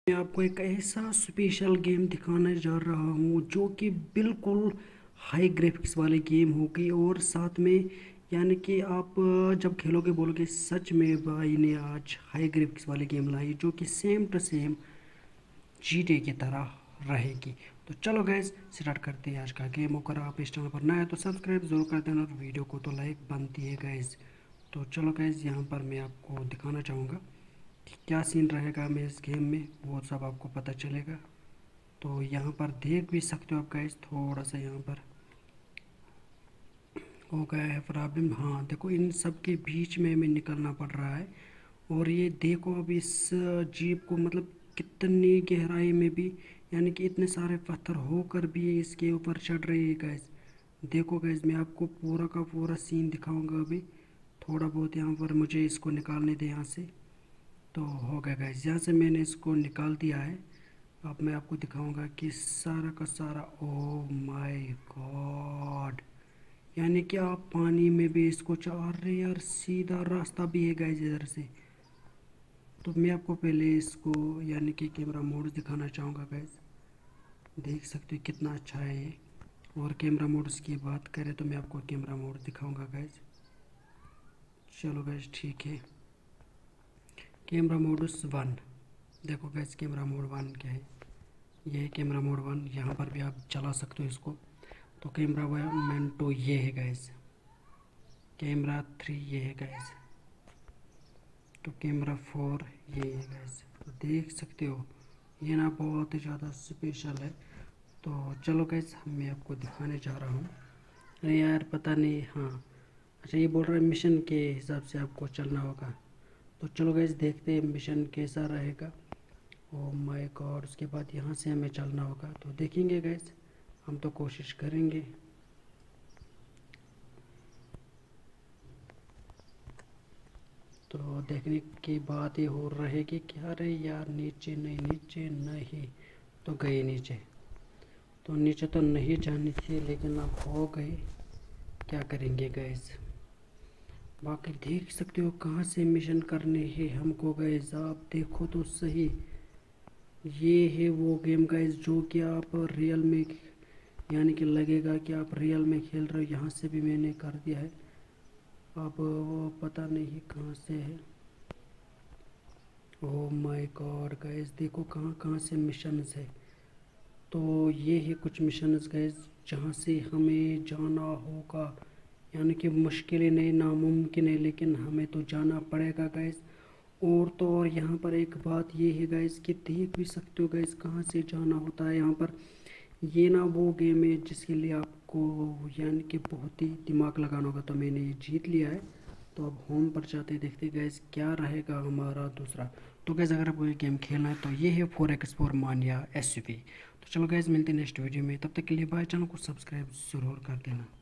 मैं आपको एक ऐसा स्पेशल गेम दिखाने जा रहा हूँ जो कि बिल्कुल हाई ग्राफिक्स वाली गेम होगी और साथ में यानी कि आप जब खेलोगे बोलोगे सच में भाई ने आज हाई ग्राफिक्स वाली गेम लाई जो कि सेम टू सेम जीटे की तरह रहेगी। तो चलो गैस स्टार्ट करते हैं आज का गेम। अगर आप इस चैनल पर नए हैं तो सब्सक्राइब जरूर कर देना और वीडियो को तो लाइक बनती है गैस। तो चलो गैस यहाँ पर मैं आपको दिखाना चाहूँगा क्या सीन रहेगा मैं इस गेम में, वो सब आपको पता चलेगा। तो यहाँ पर देख भी सकते हो आप गाइस, थोड़ा सा यहाँ पर हो गया है प्रॉब्लम। हाँ देखो, इन सब के बीच में हमें निकलना पड़ रहा है। और ये देखो अब इस जीप को मतलब कितनी गहराई में भी यानी कि इतने सारे पत्थर होकर भी इसके ऊपर चढ़ रही है गैस। देखो गैस मैं आपको पूरा का पूरा सीन दिखाऊंगा अभी। थोड़ा बहुत यहाँ पर मुझे इसको निकालने दे यहाँ से। तो हो गया गैस, यहाँ से मैंने इसको निकाल दिया है। अब मैं आपको दिखाऊंगा कि सारा का सारा, ओह माय गॉड, यानी कि आप पानी में भी इसको चाह रहे यार, सीधा रास्ता भी है गैस इधर से। तो मैं आपको पहले इसको यानी कि कैमरा मोड दिखाना चाहूँगा गैस। देख सकते हो कितना अच्छा है ये। और कैमरा मोड्स की बात करें तो मैं आपको कैमरा मोड दिखाऊंगा गैस। चलो गैस ठीक है, कैमरा मोड्स 1। देखो गैस कैमरा मोड 1 क्या है, ये है कैमरा मोड 1। यहाँ पर भी आप चला सकते हो इसको। तो कैमरा मोड 2 ये है गैस, कैमरा 3 ये है गैस, तो कैमरा 4 ये है गैस। तो देख सकते हो ये ना बहुत ही ज़्यादा स्पेशल है। तो चलो गैस मैं आपको दिखाने जा रहा हूँ। अरे यार पता नहीं, हाँ अच्छा ये बोल रहा है मिशन के हिसाब से आपको चलना होगा। तो चलो गैस देखते हैं मिशन कैसा रहेगा। ओह माय गॉड, उसके बाद यहाँ से हमें चलना होगा। तो देखेंगे गैस, हम तो कोशिश करेंगे। तो देखने की बात ये हो रहेगी कि अरे यार नीचे नहीं, नीचे नहीं, तो गए नीचे। तो नीचे तो नहीं जानी थी लेकिन अब हो गए, क्या करेंगे गैस। बाकी देख सकते हो कहाँ से मिशन करने हैं हमको गैस, आप देखो तो सही। ये है वो गेम गाइस जो कि आप रियल में यानी कि लगेगा कि आप रियल में खेल रहे हो। यहाँ से भी मैंने कर दिया है, अब वो पता नहीं कहाँ से है। ओह माय गॉड गाइस देखो कहाँ कहाँ से मिशंस है। तो ये है कुछ मिशंस गाइस जहाँ से हमें जाना होगा, यानी कि मुश्किल नहीं नामुमकिन है लेकिन हमें तो जाना पड़ेगा गाइस। और तो और यहाँ पर एक बात ये है गाइस कि देख भी सकते हो गाइस कहाँ से जाना होता है यहाँ पर। ये ना वो गेम है जिसके लिए आपको यानी कि बहुत ही दिमाग लगाना होगा। तो मैंने ये जीत लिया है। तो अब होम पर जाते देखते गैस क्या रहेगा हमारा दूसरा। तो गैस अगर आपको ये गेम खेलना है तो ये है 4x4 मानिया SUV। तो चलो गैस मिलते हैं नेक्स्ट वीडियो में, तब तक के लिए बाय। चैनल को सब्सक्राइब ज़रूर कर देना।